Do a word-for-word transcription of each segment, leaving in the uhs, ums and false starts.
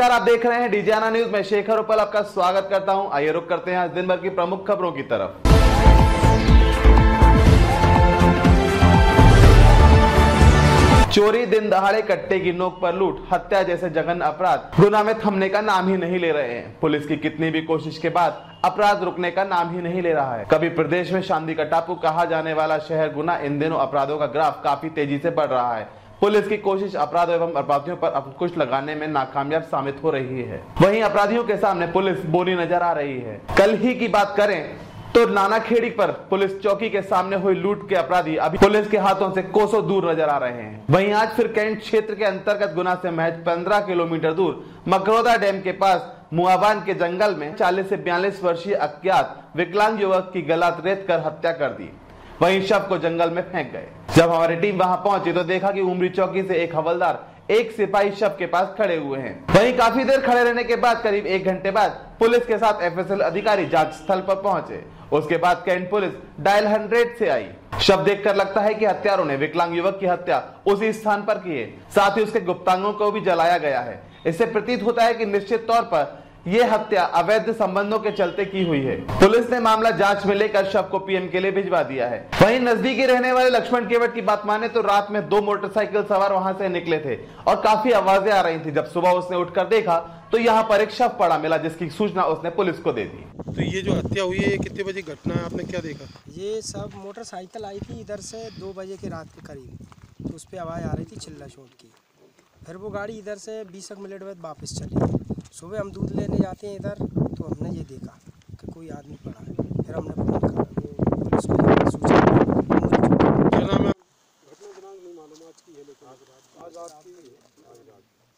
नमस्कार, आप देख रहे हैं डीजियाना न्यूज में शेखर उपल आपका स्वागत करता हूं। आइए रुक करते हैं आज दिन भर की प्रमुख खबरों की तरफ। चोरी, दिन दहाड़े कट्टे की नोक पर लूट, हत्या जैसे जघन्य अपराध गुना में थमने का नाम ही नहीं ले रहे हैं। पुलिस की कितनी भी कोशिश के बाद अपराध रुकने का नाम ही नहीं ले रहा है। कभी प्रदेश में शांति का टापू कहा जाने वाला शहर गुना इन दिनों अपराधों का ग्राफ काफी तेजी से बढ़ रहा है। पुलिस की कोशिश अपराध एवं अपराधियों पर अंकुश लगाने में नाकामयाब साबित हो रही है। वहीं अपराधियों के सामने पुलिस बोली नजर आ रही है। कल ही की बात करें तो नानाखेड़ी पर पुलिस चौकी के सामने हुई लूट के अपराधी अभी पुलिस के हाथों से कोसों दूर नजर आ रहे हैं। वहीं आज फिर कैंट क्षेत्र के अंतर्गत गुना से महज पंद्रह किलोमीटर दूर मकरौदा डैम के पास मुआबान के जंगल में चालीस से बयालीस वर्षीय अज्ञात विकलांग युवक की गला रेत कर हत्या कर दी। वहीं शव को जंगल में फेंक गए। जब हमारी टीम वहां पहुंची तो देखा कि उमरी चौकी से एक हवलदार एक सिपाही शव के पास खड़े हुए हैं। वहीं काफी देर खड़े रहने के बाद करीब एक घंटे बाद पुलिस के साथ एफएसएल अधिकारी जांच स्थल पर पहुंचे। उसके बाद कैंट पुलिस डायल हंड्रेड से आई। शव देखकर लगता है कि हत्यारों ने विकलांग युवक की हत्या उसी स्थान पर की है। साथ ही उसके गुप्तांगों को भी जलाया गया है। इससे प्रतीत होता है कि निश्चित तौर पर ये हत्या अवैध संबंधों के चलते की हुई है। पुलिस ने मामला जांच में लेकर शव को पीएम के लिए भिजवा दिया है। वहीं नजदीकी रहने वाले लक्ष्मण केवट की बात माने तो रात में दो मोटरसाइकिल सवार वहां से निकले थे और काफी आवाजें आ रही थी। जब सुबह उसने उठकर देखा तो यहाँ पर एक शव पड़ा मिला, जिसकी सूचना उसने पुलिस को दे दी। तो ये जो हत्या हुई है, ये कितने बजे घटना है, आपने क्या देखा? ये सब मोटरसाइकिल आई थी इधर से दो बजे के रात के करीब, तो उस पर आवाज़ आ रही थी चिल्ला शोर की। फिर वो गाड़ी इधर से बीस मिनट बाद वापस चली। सुबह हम दूध लेने जाते हैं इधर, तो हमने ये देखा कि कोई आदमी पड़ा है। फिर हमने फोन करा पुलिस को, सूचना क्या नाम है? घटना दिनांक नहीं मालूम आज की है, लेकिन आज रात आज रात की आज रात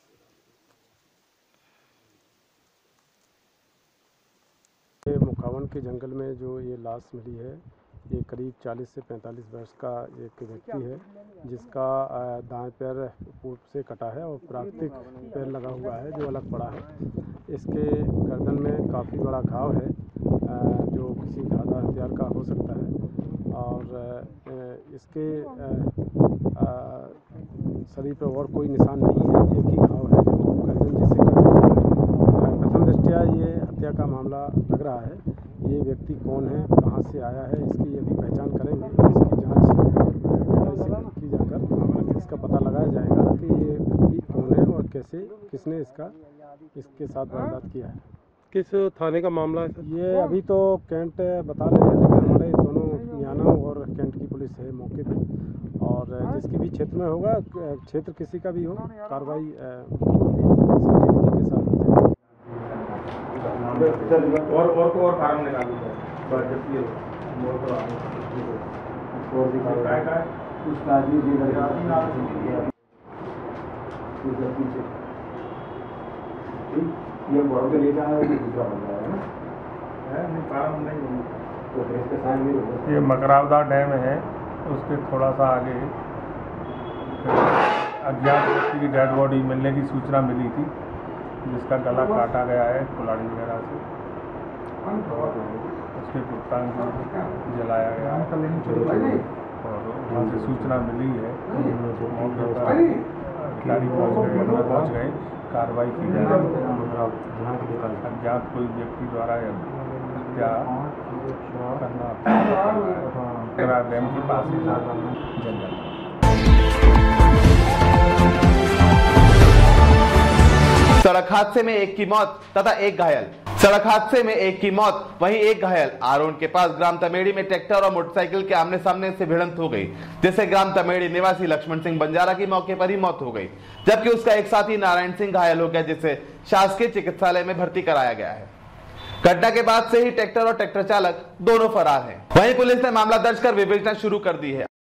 मुखावन के जंगल में जो ये लाश मिली है, ये करीब चालीस से पैंतालीस वर्ष का एक व्यक्ति है, जिसका दाएं पैर पूर्व से कटा है और प्राकृतिक पैर लगा हुआ है जो अलग पड़ा है। इसके गर्दन में काफ़ी बड़ा घाव है जो किसी धारदार हथियार का हो सकता है और इसके शरीर पर और कोई निशान नहीं है। एक ही घाव है जो गर्दन जिसे कटा है। प्रथम दृष्टया ये हत्या का मामला लग रहा है। ये व्यक्ति कौन है, कहाँ से आया है, इसकी अभी पहचान करेंगे। इसकी जांच की जाकर इसका पता लगाया जाएगा कि ये व्यक्ति कौन है और कैसे किसने इसका इसके साथ वारदात किया है। किस थाने का मामला है सर? ये अभी तो कैंट बता रहे हैं, लेकिन हमारे दोनों याना और कैंट की पुलिस है मौके पे, और जिसकी भी क्षेत्र में होगा, क्षेत्र किसी का भी हो, कार्रवाई संजीदगी के साथ की जाएगी। और और को और फार्म निकाल दीजिए और जब ये मोर तो और भी काय काय कुछ आदमी दे लगा नाम से कुछ पीछे ये बोर्ड के लेकर आया है, दूसरा बन रहा है ना है नहीं फार्म नहीं तो इसके सामने ये मकरौदा डैम है, उसके थोड़ा सा आगे अज्ञात व्यक्ति की डेड बॉडी मिलने की सूचना मिली थी, जिसका गला काटा गया है कुल्हाड़ी वगैरह से। उसके गुप्तांग जलाया गया है और वहाँ से सूचना मिली है। मौके पर अधिकारी पहुँच गए, अंदर पहुँच गए, कार्रवाई की जा रही है। अज्ञात कोई व्यक्ति द्वारा हत्या करना डैम के पास जंगल। सड़क हादसे में एक की मौत तथा एक घायल। सड़क हादसे में एक की मौत वहीं एक घायल। आरोन के पास ग्राम तमेड़ी में ट्रैक्टर और मोटरसाइकिल के आमने सामने से भिड़ंत हो गई, जिससे ग्राम तमेड़ी निवासी लक्ष्मण सिंह बंजारा की मौके पर ही मौत हो गई, जबकि उसका एक साथी नारायण सिंह घायल हो गया, जिसे शासकीय चिकित्सालय में भर्ती कराया गया है। घटना के बाद से ही ट्रैक्टर और ट्रैक्टर चालक दोनों फरार हैं। वहीं पुलिस ने मामला दर्ज कर विवेचना शुरू कर दी है।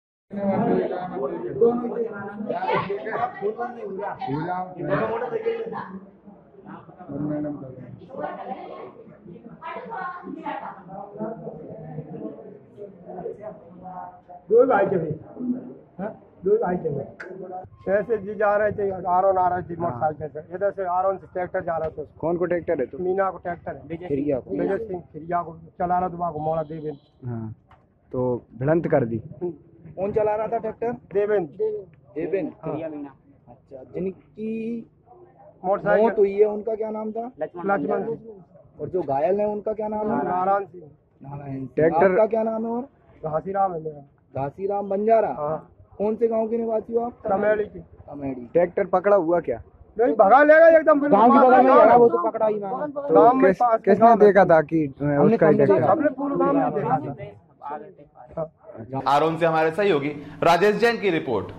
दो भाई थे, दो भाई थे। ऐसे जी जा रहे थे, आरोन आ रहे थे मोटरसाइकिल से, इधर से आरोन से ट्रैक्टर जा रहा था। कौन को ट्रैक्टर है? तो मीना को ट्रैक्टर है, खिरिया को मेजर सिंह खिरिया को चला रहा था, को मोड़ा देवेंद्र। हाँ, तो भिड़ंत कर दी। कौन चला रहा था ट्रैक्टर? देवेंद्र। देवेंद्र खिरिया मीना। अच्छा, जिनकी मोटरसाइकिल मौत हुई है उनका क्या नाम था? लक्ष्मण और जो घायल है उनका क्या नाम है? नारायण सिंह। नारायण। ट्रैक्टर का क्या नाम है? और घासीराम है मेरा। घासीराम बंजारा। हाँ। कौन से गांव के निवासी हो आप? कमेड़ी की। कमेड़ी। ट्रैक्टर पकड़ा हुआ क्या? नहीं भगा लेगा एकदम गांव के बगल में लगा, वो तो पकड़ा ही ना। गांव में पास किसने देखा था कि उसका हमने पूरे गांव में देखा था। आरोन से हमारे सहयोगी राजेश जैन की रिपोर्ट।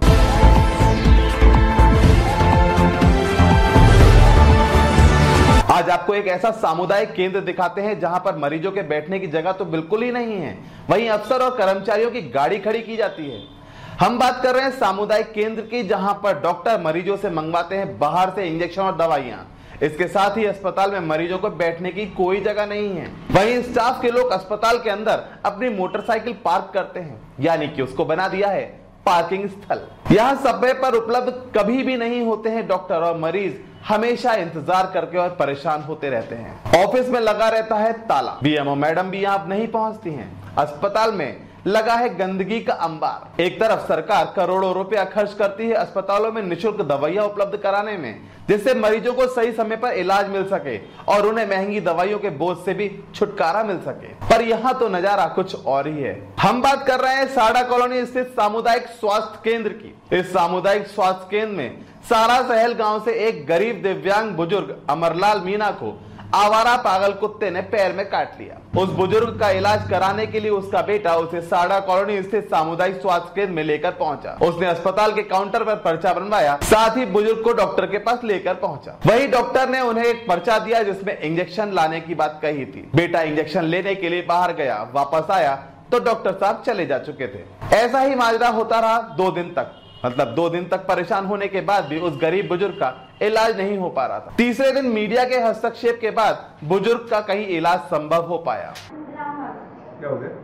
आज आपको एक ऐसा सामुदायिक केंद्र दिखाते हैं जहां पर मरीजों के बैठने की जगह तो बिल्कुल ही नहीं है, वहीं अफसर और कर्मचारियों की गाड़ी खड़ी की जाती है। हम बात कर रहे हैं सामुदायिक केंद्र की, जहां पर डॉक्टर मरीजों से मंगवाते हैं बाहर से इंजेक्शन और दवाइयां। इसके साथ ही अस्पताल में मरीजों को बैठने की कोई जगह नहीं है। वहीं स्टाफ के लोग अस्पताल के अंदर अपनी मोटरसाइकिल पार्क करते हैं, यानी कि उसको बना दिया है पार्किंग स्थल। यहाँ समय पर उपलब्ध कभी भी नहीं होते हैं डॉक्टर, और मरीज हमेशा इंतजार करके और परेशान होते रहते हैं। ऑफिस में लगा रहता है ताला, बीएमओ मैडम भी यहाँ नहीं पहुंचती हैं। अस्पताल में लगा है गंदगी का अंबार। एक तरफ सरकार करोड़ों रुपया खर्च करती है अस्पतालों में निःशुल्क दवाइयां उपलब्ध कराने में, जिससे मरीजों को सही समय पर इलाज मिल सके और उन्हें महंगी दवाइयों के बोझ से भी छुटकारा मिल सके, पर यहाँ तो नजारा कुछ और ही है। हम बात कर रहे हैं साड़ा कॉलोनी स्थित सामुदायिक स्वास्थ्य केंद्र की। इस सामुदायिक स्वास्थ्य केंद्र में सारा सहल गांव से एक गरीब दिव्यांग बुजुर्ग अमरलाल मीना को आवारा पागल कुत्ते ने पैर में काट लिया। उस बुजुर्ग का इलाज कराने के लिए उसका बेटा उसे साड़ा कॉलोनी स्थित सामुदायिक स्वास्थ्य केंद्र में लेकर पहुंचा। उसने अस्पताल के काउंटर पर पर्चा बनवाया, साथ ही बुजुर्ग को डॉक्टर के पास लेकर पहुंचा। वही डॉक्टर ने उन्हें एक पर्चा दिया जिसमें इंजेक्शन लाने की बात कही थी। बेटा इंजेक्शन लेने के लिए बाहर गया, वापस आया तो डॉक्टर साहब चले जा चुके थे। ऐसा ही माजरा होता रहा दो दिन तक। मतलब दो दिन तक परेशान होने के बाद भी उस गरीब बुजुर्ग का इलाज नहीं हो पा रहा था। तीसरे दिन मीडिया के हस्तक्षेप के बाद बुजुर्ग का कहीं इलाज संभव हो पाया। क्या हो गया?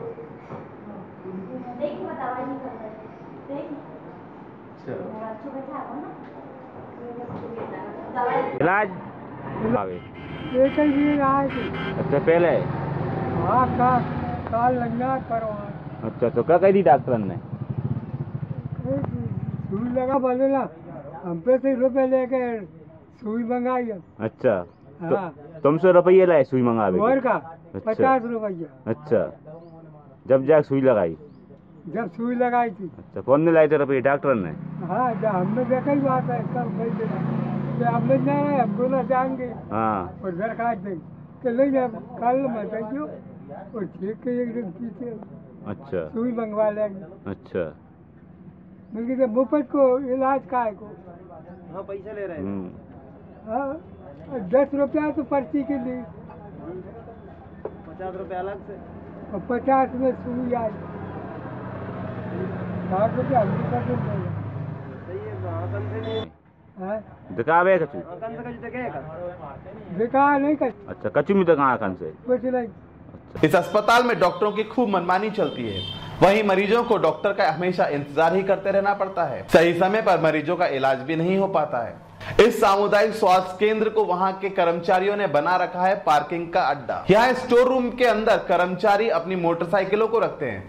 इलाज एक ही इलाज। अच्छा पहले हाँ का काल लगना करो। अच्छा तो क्या कह दी डॉक्टर ने? सुई लगा बोले ना, हम पे से रुपए लेके सुई मंगाई। अच्छा तो हाँ। तुमसे रुपये लाए सुई मंगावे? और का अच्छा। पचास रुपया। अच्छा जब जाके सुई लगाई? जब सुई लगाई थी। अच्छा कौन ने लाए थे रुपये? डॉक्टर ने? हाँ हमने देखा ही बात है, कब भाई देखा हमने जाना है, हम दोनों जाएंगे हाँ और दरखास्त देंगे तो नहीं जब कल बताइए और ठीक के एक दिन पीछे अच्छा सुई मंगवा लेंगे। अच्छा बल्कि मुफ्त को इलाज का है को हाँ पैसे ले रहे हम्म हाँ दस रुपया तो पर्ची के लिए, पचास रुपये अलग से और पचास में सुई आई साठ रुपया हमको कर देगा। दिखावे कचू? दिखा नहीं कर अच्छा कचू में दिखा आखन से कुछ नहीं। इस अस्पताल में डॉक्टरों की खूब मनमानी चलती है, वहीं मरीजों को डॉक्टर का हमेशा इंतजार ही करते रहना पड़ता है। सही समय पर मरीजों का इलाज भी नहीं हो पाता है। इस सामुदायिक स्वास्थ्य केंद्र को वहां के कर्मचारियों ने बना रखा है पार्किंग का अड्डा। यहाँ स्टोर रूम के अंदर कर्मचारी अपनी मोटरसाइकिलों को रखते हैं।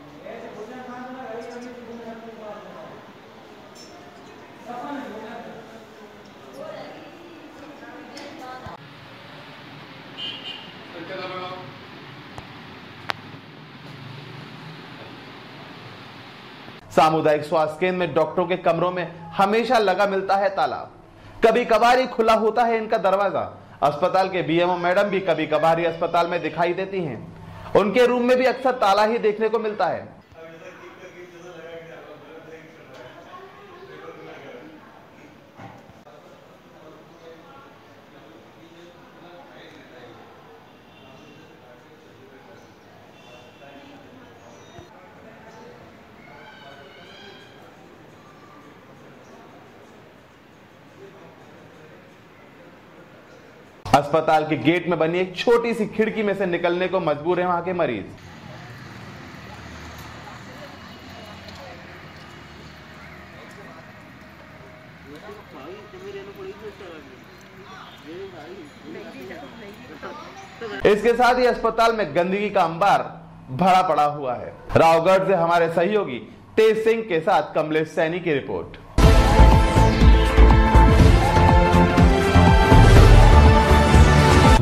सामुदायिक स्वास्थ्य केंद्र में डॉक्टरों के कमरों में हमेशा लगा मिलता है ताला, कभी कभार ही खुला होता है इनका दरवाजा। अस्पताल के बीएमओ मैडम भी कभी कभार ही अस्पताल में दिखाई देती हैं। उनके रूम में भी अक्सर ताला ही देखने को मिलता है। अस्पताल के गेट में बनी एक छोटी सी खिड़की में से निकलने को मजबूर है वहां के मरीज। इसके साथ ही अस्पताल में गंदगी का अंबार भरा पड़ा हुआ है। रावगढ़ से हमारे सहयोगी तेज सिंह के साथ कमलेश सैनी की रिपोर्ट।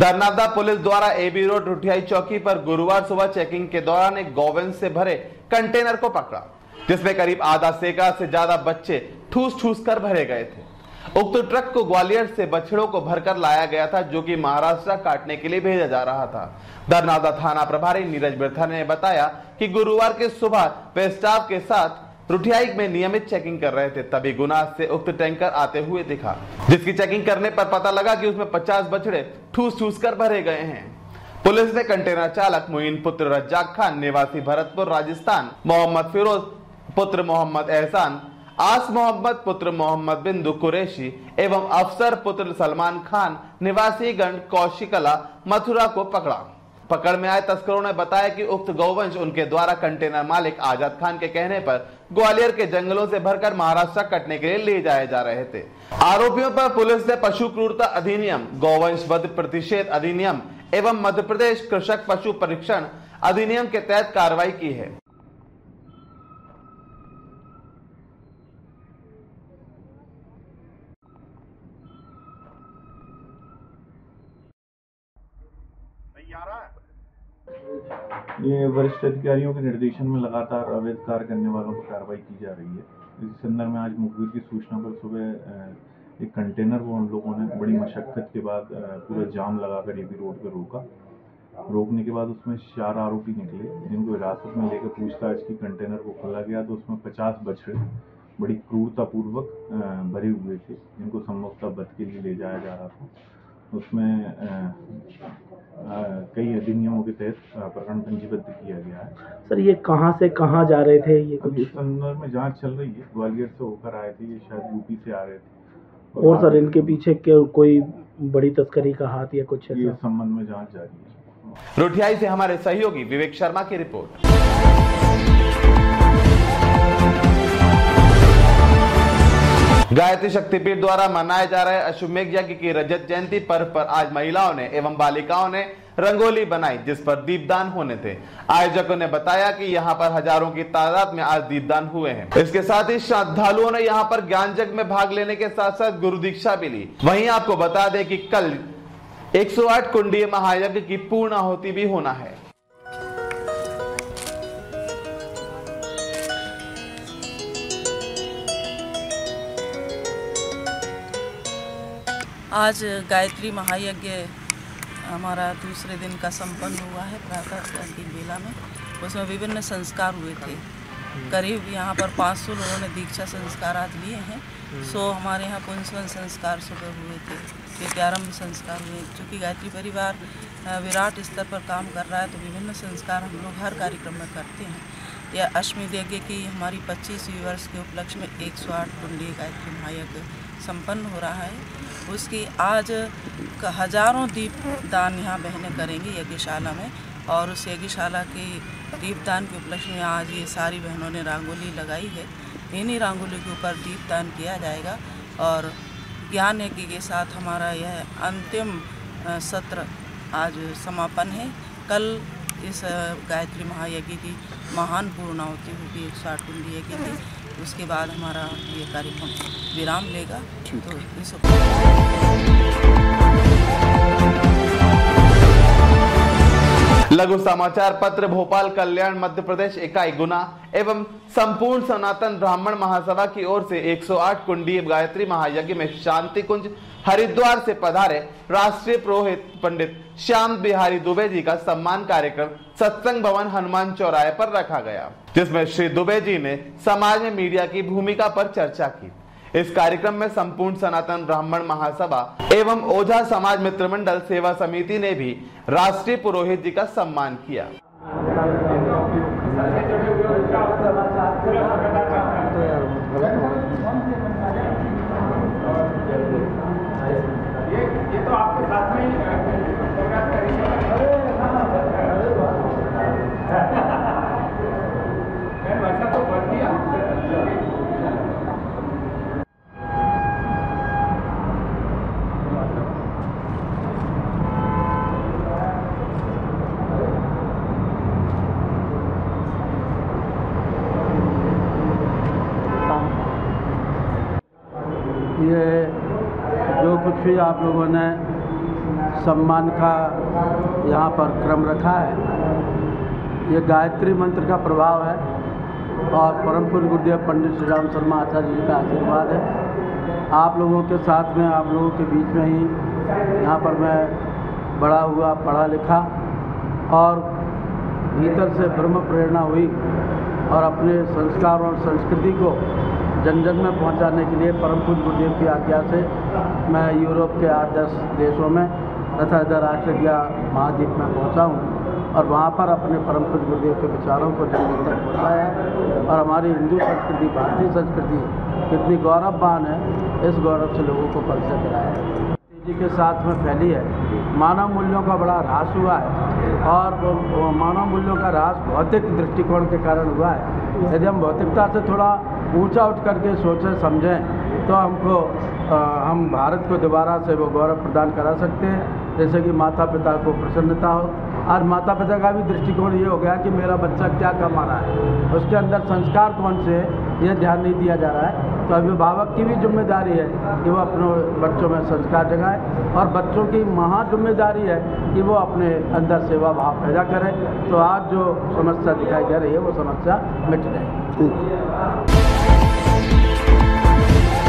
दरनादा पुलिस द्वारा एबी रोड रुठियाई चौकी पर गुरुवार सुबह चेकिंग के दौरान एक गौवंश से भरे कंटेनर को पकड़ा, जिसमें करीब आधा सेकड़ा से ज्यादा बच्चे ठूस ठूस कर भरे गए थे। उक्त ट्रक को ग्वालियर से बछड़ों को भरकर लाया गया था, जो कि महाराष्ट्र काटने के लिए भेजा जा रहा था। दरनादा थाना प्रभारी नीरज बिरथा ने बताया कि गुरुवार के सुबह वे स्टाफ के साथ रुठियाई में नियमित चेकिंग कर रहे थे, तभी गुना से उक्त टैंकर आते हुए दिखा, जिसकी चेकिंग करने पर पता लगा कि उसमें पचास बछड़े ठूस ठूस कर भरे गए हैं। पुलिस ने कंटेनर चालक मुइन पुत्र रज्जाक खान निवासी भरतपुर राजस्थान, मोहम्मद फिरोज पुत्र मोहम्मद एहसान, आस मोहम्मद पुत्र मोहम्मद बिंदु कुरैशी एवं अफसर पुत्र सलमान खान निवासी गंड कौशिकला मथुरा को पकड़ा। पकड़ में आए तस्करों ने बताया कि उक्त गौवंश उनके द्वारा कंटेनर मालिक आजाद खान के कहने पर ग्वालियर के जंगलों से भरकर महाराष्ट्र कटने के लिए ले जाए जा रहे थे। आरोपियों पर पुलिस ने पशु क्रूरता अधिनियम, गौवंश वध प्रतिषेध अधिनियम एवं मध्य प्रदेश कृषक पशु परीक्षण अधिनियम के तहत कार्रवाई की है। ये वरिष्ठ अधिकारियों के निर्देशन में लगातार अवैध कार्य करने वालों पर कार्रवाई की जा रही है। इस संदर्भ में आज मुखबिर की सूचना पर सुबह एक कंटेनर को हम लोगों ने बड़ी मशक्कत के बाद पूरा जाम लगाकर एबी रोड पर रोका। रोकने के बाद उसमें चार आरोपी निकले, जिनको हिरासत में लेकर पूछताछ की। कंटेनर को खोला गया तो उसमें पचास बछड़े बड़ी क्रूरतापूर्वक भरे हुए थे, जिनको संभवतः वध के लिए ले जाया जा रहा था। उसमें आ, आ, कई अधिनियमों के तहत प्रकरण पंजीबद्ध किया गया है। सर, ये कहां से कहां जा रहे थे? ये कुछ संदर्भ में जांच चल रही है। ग्वालियर से होकर आए थे, ये शायद यूपी से आ रहे थे। और, और सर, इनके पीछे कोई बड़ी तस्करी का हाथ या कुछ ये संबंध में जांच जारी है। रुठियाई से हमारे सहयोगी विवेक शर्मा की रिपोर्ट। गायत्री शक्तिपीठ द्वारा मनाए जा रहे अश्वमेघ यज्ञ की रजत जयंती पर्व पर आज महिलाओं ने एवं बालिकाओं ने रंगोली बनाई, जिस पर दीपदान होने थे। आयोजकों ने बताया कि यहां पर हजारों की तादाद में आज दीपदान हुए हैं। इसके साथ ही श्रद्धालुओं ने यहां पर ज्ञान यज्ञ में भाग लेने के साथ साथ गुरु दीक्षा भी ली। वहीं आपको बता दें कि कल एक सौ आठ कुंडीय महायज्ञ की पूर्ण आहुति भी होना है। आज गायत्री महायज्ञ हमारा दूसरे दिन का संपन्न हुआ है प्रातः की बेला में। उसमें विभिन्न संस्कार हुए थे। करीब यहाँ पर पाँच सौ लोगों ने दीक्षा संस्कार आज लिए हैं। सौ हमारे यहाँ पुंसवन संस्कार सुबह हुए थे, विद्यारंभ संस्कार हुए। चूँकि गायत्री परिवार विराट स्तर पर काम कर रहा है, तो विभिन्न संस्कार हम लोग हर कार्यक्रम में करते हैं। यह अश्वमेध यज्ञ की हमारी पच्चीसवीं वर्ष के उपलक्ष्य में एक सौ आठ कुंडीय गायत्री महायज्ञ संपन्न हो रहा है। उसकी आज हजारों दीपदान यहाँ बहनें करेंगी यज्ञशाला में, और उस यज्ञशाला के दीपदान के उपलक्ष्य में आज ये सारी बहनों ने रंगोली लगाई है। इन्हीं रंगोली के ऊपर दीपदान किया जाएगा और ज्ञान यज्ञ के साथ हमारा यह अंतिम सत्र आज समापन है। कल इस गायत्री महायज्ञ की महान पूर्णाहुति होगी, एक सौ आठ कुंडी यज्ञ की। उसके बाद हमारा ये कार्यक्रम विराम लेगा। तो इस लघु समाचार पत्र भोपाल कल्याण मध्य प्रदेश इकाई गुना एवं संपूर्ण सनातन ब्राह्मण महासभा की ओर से एक सौ आठ कुंडीय गायत्री महायज्ञ में शांति कुंज हरिद्वार से पधारे राष्ट्रीय पुरोहित पंडित श्याम बिहारी दुबे जी का सम्मान कार्यक्रम सत्संग भवन हनुमान चौराहे पर रखा गया, जिसमें श्री दुबे जी ने समाज में मीडिया की भूमिका पर चर्चा की। इस कार्यक्रम में संपूर्ण सनातन ब्राह्मण महासभा एवं ओझा समाज मित्र मंडल सेवा समिति ने भी राष्ट्रीय पुरोहित जी का सम्मान किया। ये तो आपके साथ में वैसा तो कर दिया। ये जो कुछ भी आप लोगों ने सम्मान का यहाँ पर क्रम रखा है। ये गायत्री मंत्र का प्रभाव है और परम पूज्य गुरुदेव पंडित श्री राम शर्मा आचार्य जी का आशीर्वाद है। आप लोगों के साथ में, आप लोगों के बीच में ही यहाँ पर मैं बड़ा हुआ, पढ़ा लिखा और भीतर से ब्रह्म प्रेरणा हुई और अपने संस्कार और संस्कृति को जन जन में पहुँचाने के लिए परम पूज्य गुरुदेव की आज्ञा से मैं यूरोप के आठ दस देशों में तथा इधर ऑस्ट्रेलिया महाद्वीप में पहुँचा हूँ और वहाँ पर अपने परम पूज्य गुरुदेव के विचारों को जन जन तक पहुँचाया है। और हमारी हिंदू संस्कृति, भारतीय संस्कृति कितनी गौरववान है, इस गौरव से लोगों को परिचय कराया है। जी के साथ में फैली है। मानव मूल्यों का बड़ा ह्रास हुआ है और मानव मूल्यों का ह्रास भौतिक दृष्टिकोण के कारण हुआ है। यदि हम भौतिकता से थोड़ा ऊंचा उठ करके सोचें समझें तो हमको आ, हम भारत को दोबारा से वो गौरव प्रदान करा सकते हैं। जैसे कि माता पिता को प्रसन्नता हो। आज माता पिता का भी दृष्टिकोण ये हो गया कि मेरा बच्चा क्या कमा रहा है, उसके अंदर संस्कार कौन से है, ये ध्यान नहीं दिया जा रहा है। तो अभिभावक की भी जिम्मेदारी है कि वो अपने बच्चों में संस्कार जगाए और बच्चों की महा जिम्मेदारी है कि वो अपने अंदर सेवा भाव पैदा करें। तो आज जो समस्या दिखाई दे रही है वो समस्या मिट जाएगी।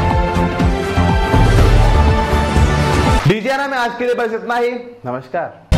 डीजेआना में आज के लिए बस इतना ही। नमस्कार।